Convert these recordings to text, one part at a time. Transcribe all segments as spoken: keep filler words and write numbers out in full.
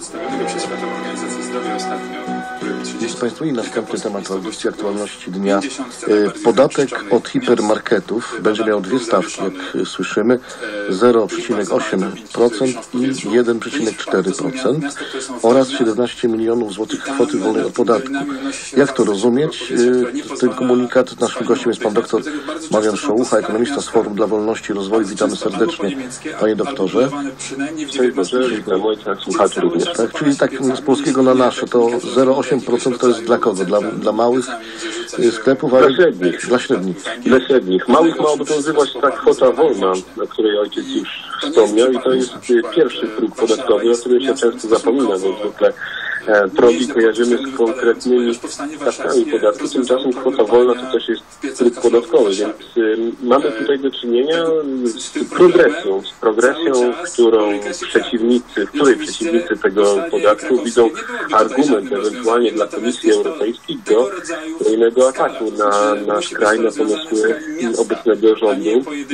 przedstawionego przez Światową Organizację Zdrowia ostatnio, Proszę Państwa, i następny temat w audycji aktualności dnia. Podatek od hipermarketów będzie miał dwie stawki, jak słyszymy, zero przecinek osiem procent i jeden przecinek cztery procent oraz siedemnaście milionów złotych kwoty wolnej od podatku. Jak to rozumieć? Ten komunikat, naszym gościem jest pan doktor Marian Szołucha, ekonomista z Forum dla Wolności i Rozwoju. Witamy serdecznie, panie doktorze. Cześć Boże, witam ojca, słuchaczy również. Tak, czyli tak z polskiego na nasze, to zero przecinek osiem procent to jest dla kogo? Dla, dla małych sklepów? Ale... Dla średnich. Dla średnich. Dla średnich. Małych ma obowiązywać ta kwota wolna, o której ojciec już wspomniał, i to jest pierwszy próg podatkowy, o którym się często zapomina, bo zwykle progi kojarzymy z konkretnymi stawkami podatku, tymczasem kwota wolna to też jest próg podatkowy, więc y, mamy tutaj do czynienia z progresją, z progresją, którą przeciwnicy, w której przeciwnicy tego podatku widzą argument ewentualnie dla Komisji Europejskiej do kolejnego ataku na nasz kraj, na pomysły obecnego rządu.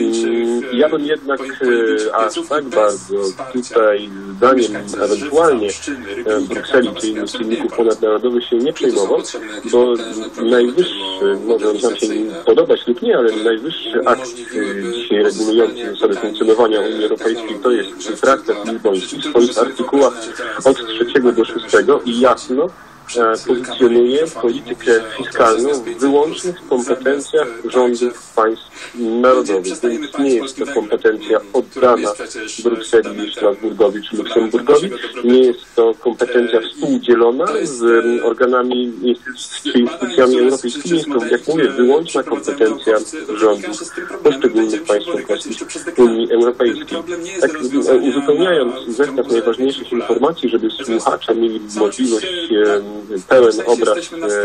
Y, ja bym jednak y, aż tak bardzo tutaj zdaniem ewentualnie y, Brukseli czy innych czynników ponadnarodowych się nie przejmował, bo najwyższy, może on nam się podobać lub nie, ale najwyższy akt dzisiaj regulujący zasady funkcjonowania Unii Europejskiej to jest traktat lizboński w swoich artykułach od trzeciego do szóstego i jasno pozycjonuje politykę fiskalną w wyłącznych kompetencjach rządów państw narodowych, więc nie jest to kompetencja oddana Brukseli, Strasburgowi czy Luksemburgowi, nie jest to kompetencja współdzielona z organami czy instytucjami europejskimi, jest to, jak mówię, wyłączna kompetencja rządów poszczególnych państw członkowskich Unii Europejskiej. Tak uzupełniając zestaw najważniejszych informacji, żeby słuchacze mieli możliwość pełen obraz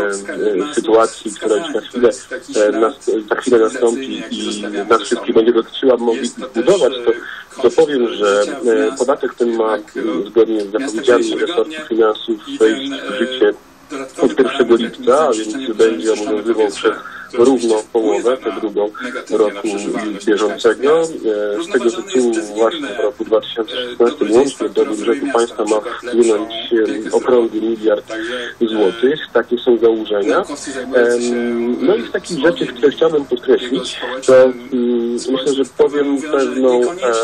e, sytuacji, która już na chwilę, e, na, za chwilę nastąpi i nas wszystkich będzie dotyczyła, mogli zbudować, to, to powiem, że e, podatek ten ma zgodnie z zapowiedziami resortu finansów wejść w życie od pierwszego lipca, a więc będzie obowiązywał przez równo połowę, tę drugą roku bieżącego. Z tego tytułu właśnie w roku dwa tysiące szesnastym łącznie do budżetu państwa ma wpłynąć okrągły miliard złotych. Takie są założenia. No i z takich rzeczy, które chciałbym podkreślić, to myślę, że powiem pewną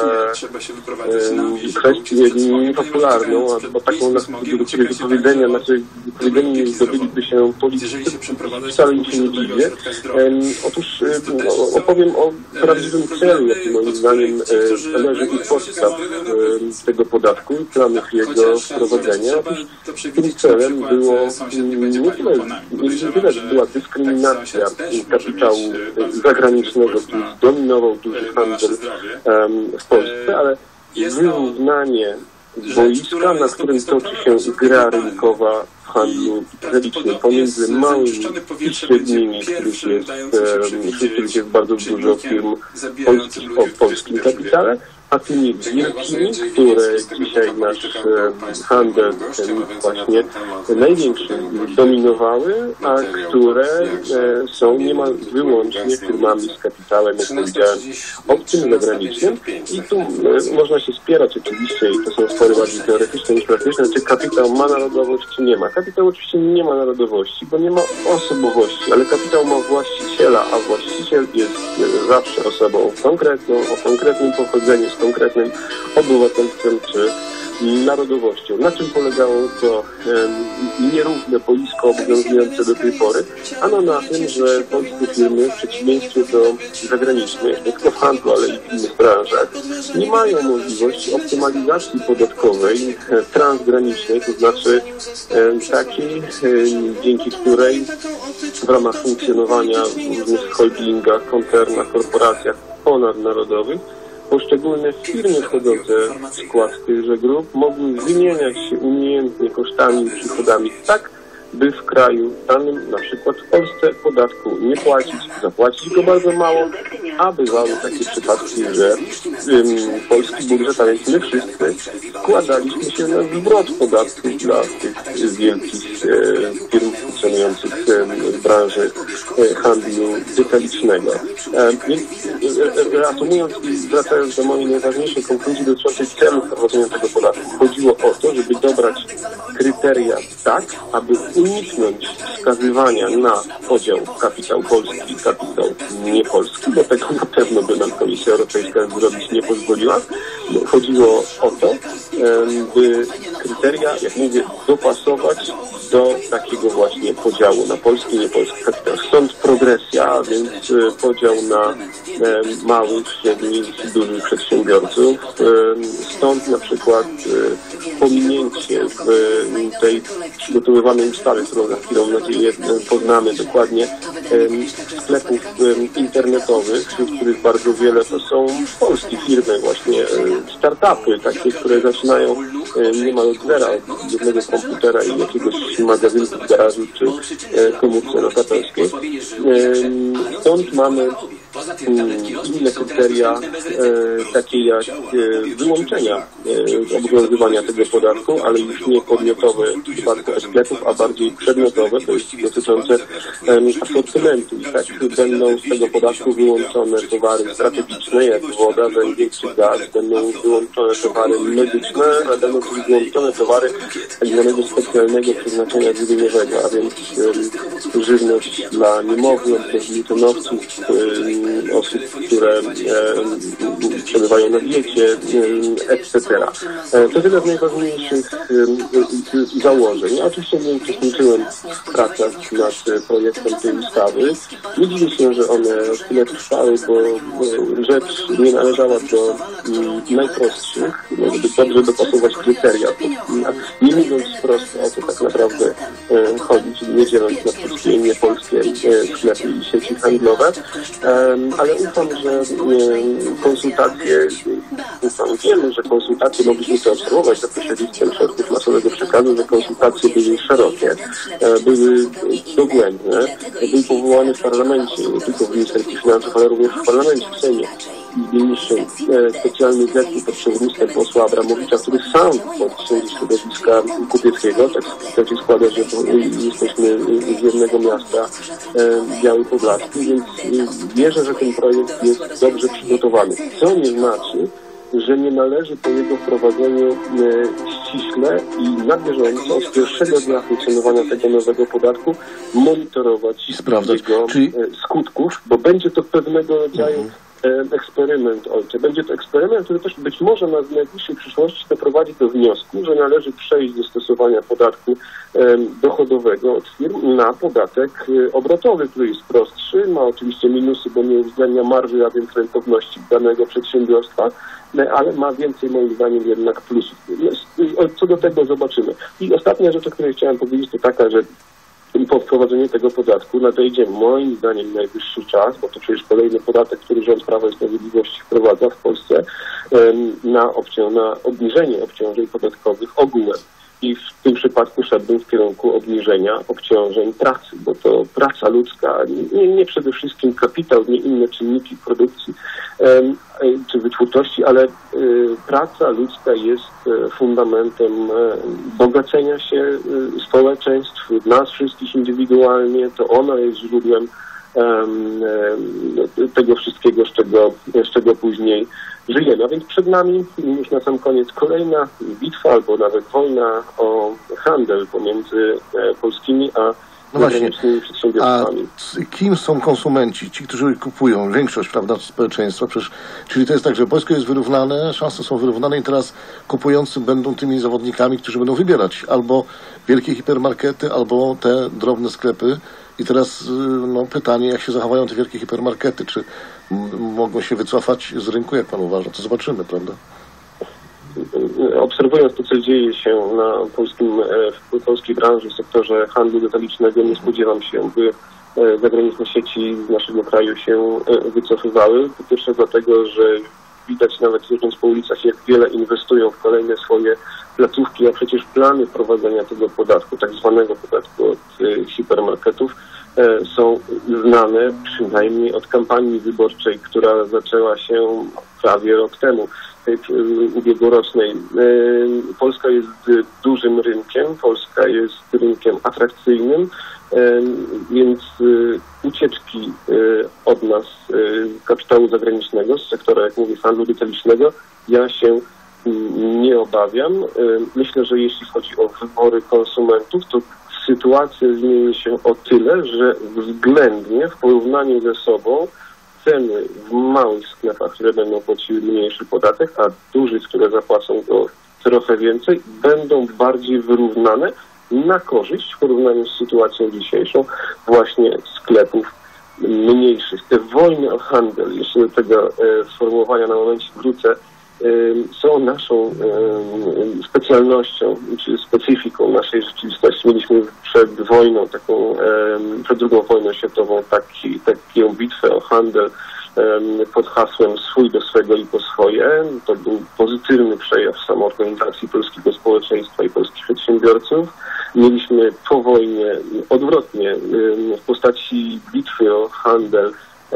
kwestię niepopularną, albo taką, do której wypowiedzenia, na której wypowiedzenie nie zdobyliby się politycy, wcale mi się nie dziwię. Otóż no, opowiem o prawdziwym celu, jaki moim zdaniem leży u podstaw tego podatku i planów jego wprowadzenia. Otóż tym celem było nie tyle, nie tyle, że była dyskryminacja kapitału zagranicznego, który zdominował duży handel w Polsce, ale wyrównanie boiska, na którym toczy się gra rynkowa w handlu detalicznym pomiędzy małymi i średnimi, których jest, wśród których jest bardzo dużo firm polskich o polskim kapitale, a tymi wielkimi, które dzisiaj nasz handel właśnie największy dominowały, a które są niemal wyłącznie firmami z kapitałem, jak powiedziałem, obcym, zagranicznym. I tu można się spierać oczywiście, i to są spory bardziej teoretyczne niż praktyczne, czy kapitał ma narodowość, czy nie ma. Kapitał oczywiście nie ma narodowości, bo nie ma osobowości, ale kapitał ma właściciela, a właściciel jest zawsze osobą konkretną, o konkretnym pochodzeniu, z konkretnym obywatelstwem czy narodowością. Na czym polegało to e, nierówne boisko obowiązujące do tej pory? Ano na tym, że polskie firmy w przeciwieństwie do zagranicznych, nie tylko w handlu, ale i w innych branżach, nie mają możliwości optymalizacji podatkowej e, transgranicznej, to znaczy e, takiej, e, dzięki której w ramach funkcjonowania w różnych holdingach, koncernach, korporacjach ponadnarodowych poszczególne firmy wchodzące w skład tychże grup mogły wymieniać się umiejętnie kosztami i przychodami tak, by w kraju danym, na przykład w Polsce, podatku nie płacić, zapłacić go bardzo mało, a bywały takie przypadki, że um, polski budżet, a więc my wszyscy, składaliśmy się na zwrot podatku dla tych wielkich e, firm funkcjonujących e, w branży e, handlu detalicznego. E, więc e, reasumując i wracając do mojej najważniejszej konkluzji dotyczącej celu wprowadzenia tego podatku, chodziło o to, żeby dobrać kryteria tak, aby uniknąć wskazywania na podział kapitał polski i kapitał niepolski, bo tego na pewno by nam Komisja Europejska zrobić nie pozwoliła. Chodziło o to, by kryteria, jak mówię, dopasować do takiego właśnie podziału na polski i niepolski kapitał. Stąd progresja, a więc podział na małych, średnich i dużych przedsiębiorców. Stąd na przykład pominięcie w tej przygotowywanej ustawie, którą za chwilę mam nadzieję poznamy dokładnie, sklepów internetowych, wśród których bardzo wiele to są polskie firmy, właśnie startupy, takie, które zaczynają niemal od zera, od jednego komputera i jakiegoś magazynku w garażu czy komórce lokatorskiej. Stąd mamy inne kryteria, e, takie jak e, wyłączenia e, obowiązywania tego podatku, ale już nie podmiotowe w przypadku sklepów, a bardziej przedmiotowe, to jest dotyczące e, asortymentu. I tak będą z tego podatku wyłączone towary strategiczne, jak woda, węgiel czy gaz, będą wyłączone towary medyczne, a będą też wyłączone towary tak zwanego specjalnego przeznaczenia żywieniowego, a więc e, żywność dla niemowląt, dla glutynowców, e, osób, które e, przebywają na diecie, e, et cetera. E, to tyle z najważniejszych e, założeń. Ja oczywiście nie uczestniczyłem w pracach nad projektem tej ustawy. Nie dziwię się, że one tyle trwały, bo e, rzecz nie należała do m, najprostszych, żeby dobrze dopasować kryteria. Nie mówiąc wprost o co tak naprawdę e, chodzi, czyli nie dzieląc na polskie i niepolskie e, sklepy i sieci handlowe. E, ale ufam, że konsultacje, ufam, wiemy, że konsultacje, mogliśmy to obserwować za pośrednictwem środków masowego przekazu, że konsultacje były szerokie, były dogłębne, były powołane w parlamencie, nie tylko w Ministerstwie Finansów, ale również w parlamencie, w Sejmie. Niższy specjalny zespół pod przewodnictwem posła Abramowicza, który sam pochodzi z środowiska kupieckiego, tak, tak się składa, że jesteśmy z jednego miasta, Biały Podlaski, więc wierzę, że ten projekt jest dobrze przygotowany. Co nie znaczy, że nie należy po jego wprowadzeniu ściśle i na bieżąco od pierwszego dnia funkcjonowania tego nowego podatku monitorować jego Czyli... skutków, bo będzie to pewnego rodzaju mhm. eksperyment, ojcze. Będzie to eksperyment, który też być może na najbliższej przyszłości doprowadzi do wniosku, że należy przejść do stosowania podatku dochodowego od firm na podatek obrotowy, który jest prostszy, ma oczywiście minusy, bo nie uwzględnia marży, a więc rentowności danego przedsiębiorstwa, ale ma więcej moim zdaniem jednak plusów. Co do tego zobaczymy. I ostatnia rzecz, o której chciałem powiedzieć, to taka, że po wprowadzeniu tego podatku nadejdzie moim zdaniem najwyższy czas, bo to przecież kolejny podatek, który rząd Prawa i Sprawiedliwości wprowadza w Polsce na, obcią- na obniżenie obciążeń podatkowych ogółem. I w tym przypadku szedłbym w kierunku obniżenia obciążeń pracy, bo to praca ludzka, nie, nie przede wszystkim kapitał, nie inne czynniki produkcji e, czy wytwórczości, ale e, praca ludzka jest fundamentem e, bogacenia się e, społeczeństw, nas wszystkich indywidualnie, to ona jest źródłem e, e, tego wszystkiego, z czego, z czego później żyjemy. A więc przed nami już na sam koniec kolejna bitwa albo nawet wojna o handel pomiędzy polskimi a no właśnie, przedsiębiorstwami. A kim są konsumenci? Ci, którzy kupują, większość, prawda, społeczeństwa. Przecież, czyli to jest tak, że Polska jest wyrównane, szanse są wyrównane i teraz kupujący będą tymi zawodnikami, którzy będą wybierać albo wielkie hipermarkety, albo te drobne sklepy. I teraz no, pytanie, jak się zachowają te wielkie hipermarkety? Czy m- mogą się wycofać z rynku, jak pan uważa? To zobaczymy, prawda? Obserwując to, co dzieje się na polskim, w polskiej branży, w sektorze handlu detalicznego, nie spodziewam się, by zagraniczne sieci z naszego kraju się wycofywały. Po pierwsze dlatego, że widać nawet jeżdżąc po ulicach, jak wiele inwestują w kolejne swoje placówki, a przecież plany wprowadzenia tego podatku, tak zwanego podatku od y, hipermarketów, y, są znane przynajmniej od kampanii wyborczej, która zaczęła się prawie rok temu, tej y, ubiegłorocznej. Y, Polska jest dużym rynkiem, Polska jest rynkiem atrakcyjnym, więc ucieczki od nas kapitału zagranicznego z sektora, jak mówię, handlu detalicznego, ja się nie obawiam. Myślę, że jeśli chodzi o wybory konsumentów, to sytuacja zmieni się o tyle, że względnie w porównaniu ze sobą ceny w małych sklepach, które będą płaciły mniejszy podatek, a dużych, które zapłacą go trochę więcej, będą bardziej wyrównane na korzyść w porównaniu z sytuacją dzisiejszą właśnie sklepów mniejszych. Te wojny o handel, jeszcze do tego e, sformułowania na momencie wrócę, e, są naszą e, specjalnością, czy specyfiką naszej rzeczywistości. Mieliśmy przed wojną, taką, e, przed drugą wojną światową taki, taką bitwę o handel pod hasłem swój do swego i po swoje. To był pozytywny przejaw samoorganizacji polskiego społeczeństwa i polskich przedsiębiorców. Mieliśmy po wojnie odwrotnie w postaci bitwy o handel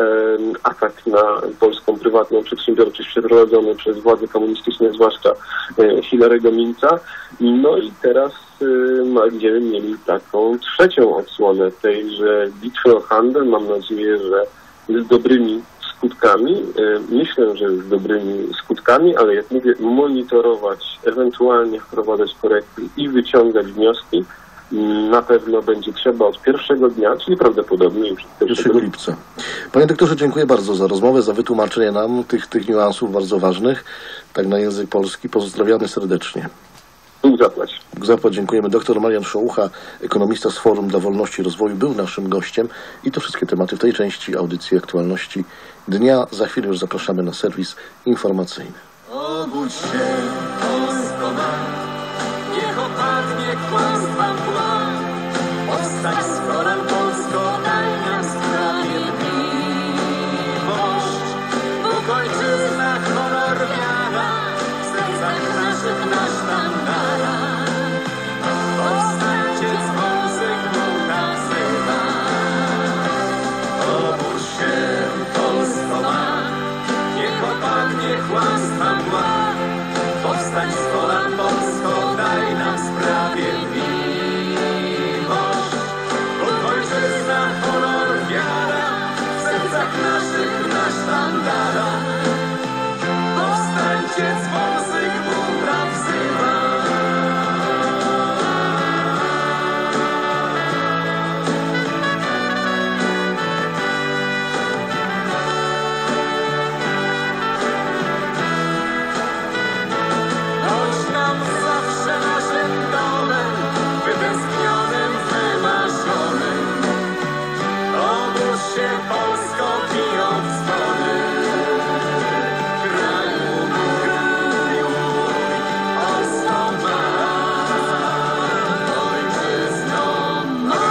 atak na polską prywatną przedsiębiorczość przeprowadzony przez władze komunistyczne, zwłaszcza Hilarego Minca. No i teraz będziemy mieli taką trzecią odsłonę tejże bitwy o handel. Mam nadzieję, że z dobrymi skutkami. Myślę, że z dobrymi skutkami, ale jak mówię, monitorować, ewentualnie wprowadzać korekty i wyciągać wnioski na pewno będzie trzeba od pierwszego dnia, czyli prawdopodobnie już od pierwszego lipca. Panie doktorze, dziękuję bardzo za rozmowę, za wytłumaczenie nam tych, tych niuansów bardzo ważnych, tak na język polski. Pozdrawiamy serdecznie. Bóg zapłać. Bóg zapłać, dziękujemy. Doktor Marian Szołucha, ekonomista z Forum dla Wolności i Rozwoju, był naszym gościem i to wszystkie tematy w tej części audycji Aktualności Dnia. Za chwilę już zapraszamy na serwis informacyjny. Obudź się, Polsko ma, niech opadnie kłamstwa mgła. Powstań z kolan, Polsko, daj nam sprawiedliwość. Bóg, ojczyzna, honor, wiara, w sercach naszych nasz sztandara. Powstańcie, dzwon Zygmunta wzywa. Obudź się, Polsko ma, niech opadnie kłamstwa mgła. Powstań z kolan, Polsko, daj nam sprawiedliwość. Bóg, ojczyzna, honor, wiara, w sercach naszych nasz sztandara. Powstańcie, dzwon Zygmunta wzywa. Choć nam zawsze naszym domem, wytęsknionym, wymarzonym. Obudź się, Polsko, biją dzwony. Kraju mój, Polsko ma, ojczyzno ma.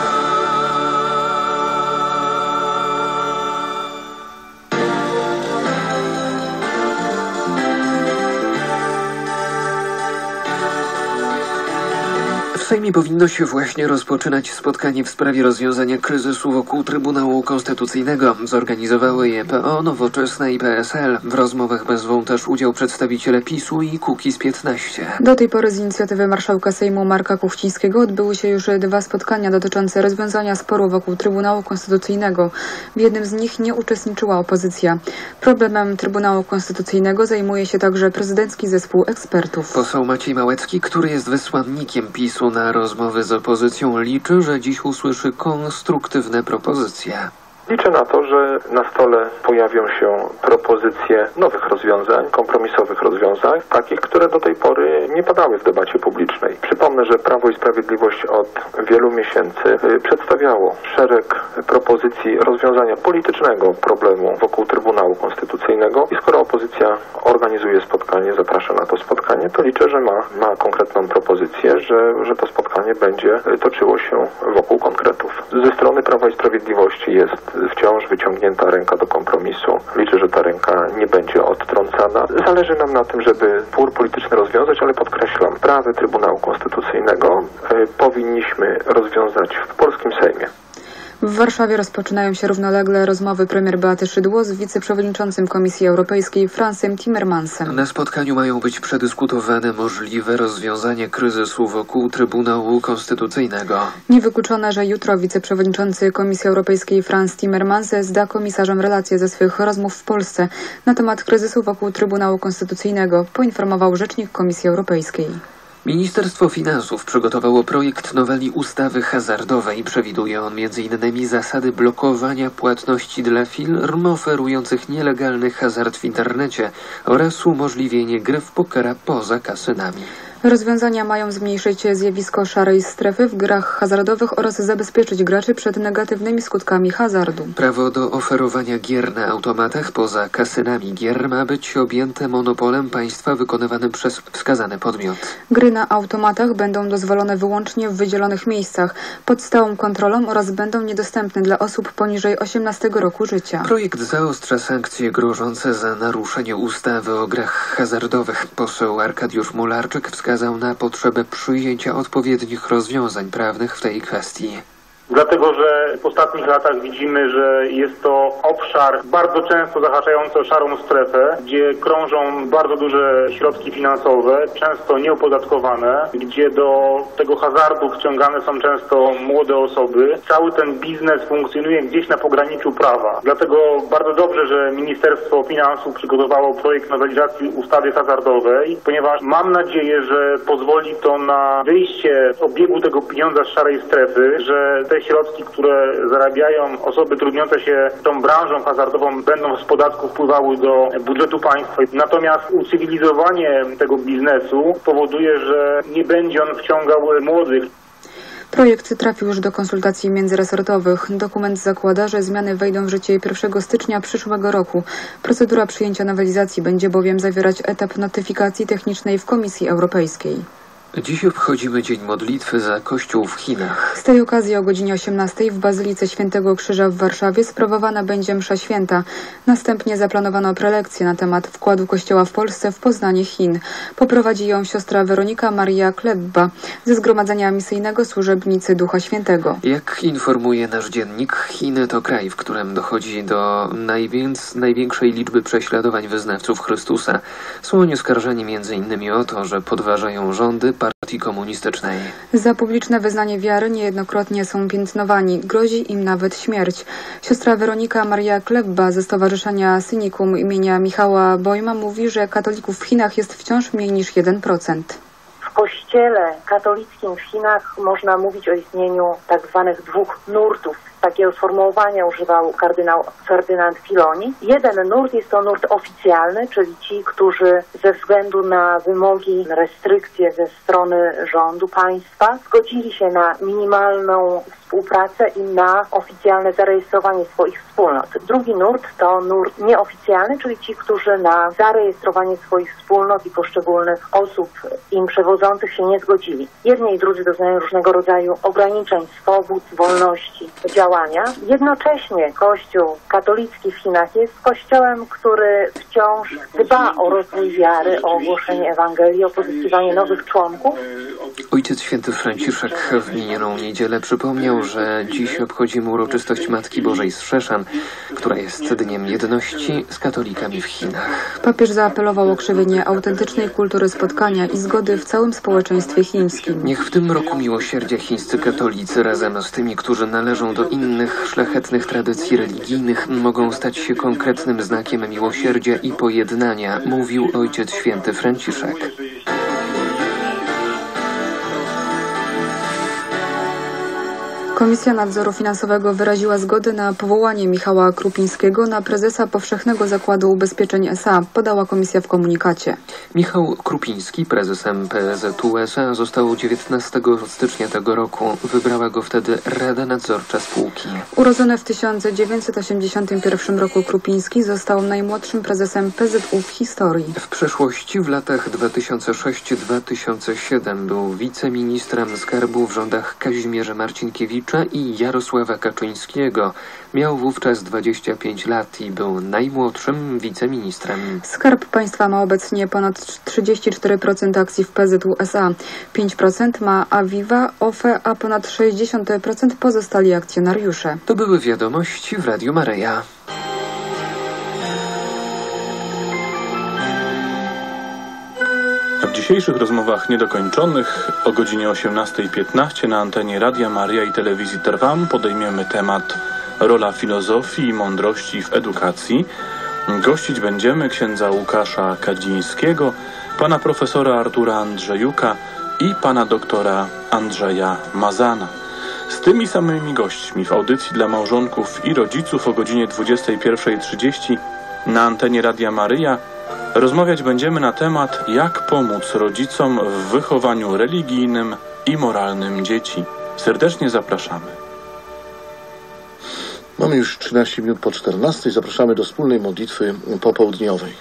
W Sejmie powinno się właśnie rozpoczynać spotkanie w sprawie rozwiązania kryzysu wokół Trybunału Konstytucyjnego. Zorganizowały je P O, Nowoczesna i P S L. W rozmowach wezwą też udział przedstawiciele PiSu i Kukiz piętnaście. Do tej pory z inicjatywy marszałka Sejmu Marka Kuchcińskiego odbyły się już dwa spotkania dotyczące rozwiązania sporu wokół Trybunału Konstytucyjnego. W jednym z nich nie uczestniczyła opozycja. Problemem Trybunału Konstytucyjnego zajmuje się także prezydencki zespół ekspertów. Poseł Maciej Małecki, który jest wysłannikiem PiSu na rozmowy z opozycją, liczy, że dziś usłyszy konstruktywne propozycje. Liczę na to, że na stole pojawią się propozycje nowych rozwiązań, kompromisowych rozwiązań, takich, które do tej pory nie padały w debacie publicznej. Przypomnę, że Prawo i Sprawiedliwość od wielu miesięcy przedstawiało szereg propozycji rozwiązania politycznego problemu wokół Trybunału Konstytucyjnego i skoro opozycja organizuje spotkanie, zaprasza na to spotkanie, to liczę, że ma, ma konkretną propozycję, że, że to spotkanie będzie toczyło się wokół konkretów. Ze strony Prawa i Sprawiedliwości jest wciąż wyciągnięta ręka do kompromisu. Liczę, że ta ręka nie będzie odtrącana. Zależy nam na tym, żeby spór polityczny rozwiązać, ale podkreślam, sprawy Trybunału Konstytucyjnego y, powinniśmy rozwiązać w polskim Sejmie. W Warszawie rozpoczynają się równolegle rozmowy premier Beaty Szydło z wiceprzewodniczącym Komisji Europejskiej Fransem Timmermansem. Na spotkaniu mają być przedyskutowane możliwe rozwiązanie kryzysu wokół Trybunału Konstytucyjnego. Niewykluczone, że jutro wiceprzewodniczący Komisji Europejskiej Frans Timmermans zda komisarzom relacje ze swych rozmów w Polsce na temat kryzysu wokół Trybunału Konstytucyjnego, poinformował rzecznik Komisji Europejskiej. Ministerstwo Finansów przygotowało projekt noweli ustawy hazardowej. Przewiduje on między innymi zasady blokowania płatności dla firm oferujących nielegalny hazard w internecie oraz umożliwienie gry w pokera poza kasynami. Rozwiązania mają zmniejszyć zjawisko szarej strefy w grach hazardowych oraz zabezpieczyć graczy przed negatywnymi skutkami hazardu. Prawo do oferowania gier na automatach poza kasynami gier ma być objęte monopolem państwa wykonywanym przez wskazany podmiot. Gry na automatach będą dozwolone wyłącznie w wydzielonych miejscach, pod stałą kontrolą oraz będą niedostępne dla osób poniżej osiemnastego roku życia. Projekt zaostrza sankcje grożące za naruszenie ustawy o grach hazardowych. Poseł Arkadiusz Mularczyk wskazał na potrzebę przyjęcia odpowiednich rozwiązań prawnych w tej kwestii. Dlatego, że w ostatnich latach widzimy, że jest to obszar bardzo często zahaczający o szarą strefę, gdzie krążą bardzo duże środki finansowe, często nieopodatkowane, gdzie do tego hazardu wciągane są często młode osoby. Cały ten biznes funkcjonuje gdzieś na pograniczu prawa. Dlatego bardzo dobrze, że Ministerstwo Finansów przygotowało projekt nowelizacji ustawy hazardowej, ponieważ mam nadzieję, że pozwoli to na wyjście z obiegu tego pieniądza z szarej strefy, że te środki, które zarabiają osoby trudniące się tą branżą hazardową, będą z podatku wpływały do budżetu państwa. Natomiast ucywilizowanie tego biznesu powoduje, że nie będzie on wciągał młodych. Projekt trafił już do konsultacji międzyresortowych. Dokument zakłada, że zmiany wejdą w życie pierwszego stycznia przyszłego roku. Procedura przyjęcia nowelizacji będzie bowiem zawierać etap notyfikacji technicznej w Komisji Europejskiej. Dziś obchodzimy Dzień Modlitwy za Kościół w Chinach. Z tej okazji o godzinie osiemnastej w Bazylice Świętego Krzyża w Warszawie sprawowana będzie msza święta. Następnie zaplanowano prelekcję na temat wkładu Kościoła w Polsce w poznanie Chin. Poprowadzi ją siostra Weronika Maria Klebba ze Zgromadzenia Misyjnego Służebnicy Ducha Świętego. Jak informuje nasz dziennik, Chiny to kraj, w którym dochodzi do najwięc, największej liczby prześladowań wyznawców Chrystusa. Są oni oskarżeni między innymi o to, że podważają rządy Partii Komunistycznej. Za publiczne wyznanie wiary niejednokrotnie są piętnowani. Grozi im nawet śmierć. Siostra Weronika Maria Klebba ze Stowarzyszenia Synikum imienia Michała Bojma mówi, że katolików w Chinach jest wciąż mniej niż jeden procent. W kościele katolickim w Chinach można mówić o istnieniu tak zwanych dwóch nurtów. Takiego sformułowania używał kardynał Ferdynand Filoni. Jeden nurt jest to nurt oficjalny, czyli ci, którzy ze względu na wymogi, restrykcje ze strony rządu państwa zgodzili się na minimalną współpracę i na oficjalne zarejestrowanie swoich wspólnot. Drugi nurt to nurt nieoficjalny, czyli ci, którzy na zarejestrowanie swoich wspólnot i poszczególnych osób im przewodzących się nie zgodzili. Jedni i drudzy doznają różnego rodzaju ograniczeń swobód, wolności, działania. Jednocześnie Kościół katolicki w Chinach jest kościołem, który wciąż dba o rozwój wiary, o ogłoszenie Ewangelii, o pozyskiwanie nowych członków. Ojciec Święty Franciszek w minioną niedzielę przypomniał, że dziś obchodzimy uroczystość Matki Bożej z Szeszan, która jest Dniem Jedności z katolikami w Chinach. Papież zaapelował o krzewienie autentycznej kultury spotkania i zgody w całym społeczeństwie chińskim. Niech w tym roku miłosierdzia chińscy katolicy razem z tymi, którzy należą do innych szlachetnych tradycji religijnych, mogą stać się konkretnym znakiem miłosierdzia i pojednania, mówił Ojciec Święty Franciszek. Komisja Nadzoru Finansowego wyraziła zgodę na powołanie Michała Krupińskiego na prezesa Powszechnego Zakładu Ubezpieczeń S A, podała komisja w komunikacie. Michał Krupiński, prezesem P Z U S A, został dziewiętnastego stycznia tego roku. Wybrała go wtedy Rada Nadzorcza spółki. Urodzony w tysiąc dziewięćset osiemdziesiątym pierwszym roku Krupiński został najmłodszym prezesem P Z U w historii. W przeszłości w latach dwa tysiące szóstym do dwa tysiące siódmego był wiceministrem skarbu w rządach Kazimierza Marcinkiewicza Adamowicza i Jarosława Kaczyńskiego. Miał wówczas dwadzieścia pięć lat i był najmłodszym wiceministrem. Skarb Państwa ma obecnie ponad trzydzieści cztery procent akcji w P Z U S A. pięć procent ma Aviva, O F E, a ponad sześćdziesiąt procent pozostali akcjonariusze. To były wiadomości w Radiu Maryja. W dzisiejszych rozmowach niedokończonych o godzinie osiemnastej piętnaście na antenie Radia Maryja i Telewizji Trwam podejmiemy temat rola filozofii i mądrości w edukacji. Gościć będziemy księdza Łukasza Kadzińskiego, pana profesora Artura Andrzejuka i pana doktora Andrzeja Mazana. Z tymi samymi gośćmi w audycji dla małżonków i rodziców o godzinie dwudziestej pierwszej trzydzieści na antenie Radia Maryja rozmawiać będziemy na temat, jak pomóc rodzicom w wychowaniu religijnym i moralnym dzieci. Serdecznie zapraszamy. Mamy już trzynaście minut po czternastej. Zapraszamy do wspólnej modlitwy popołudniowej.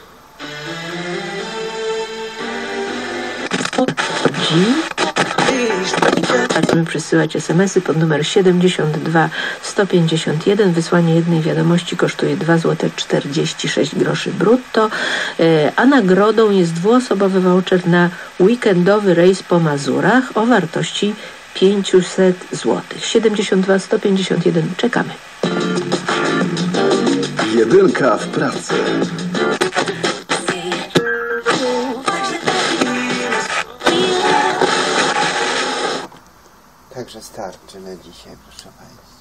Będziemy przesyłać es em esy pod numer siedemdziesiąt dwa sto pięćdziesiąt jeden. Wysłanie jednej wiadomości kosztuje dwa złote czterdzieści sześć groszy brutto, a nagrodą jest dwuosobowy voucher na weekendowy rejs po Mazurach o wartości pięćset złotych. siedemdziesiąt dwa sto pięćdziesiąt jeden. Czekamy. Jedynka w pracy. Także starczy na dzisiaj, proszę Państwa.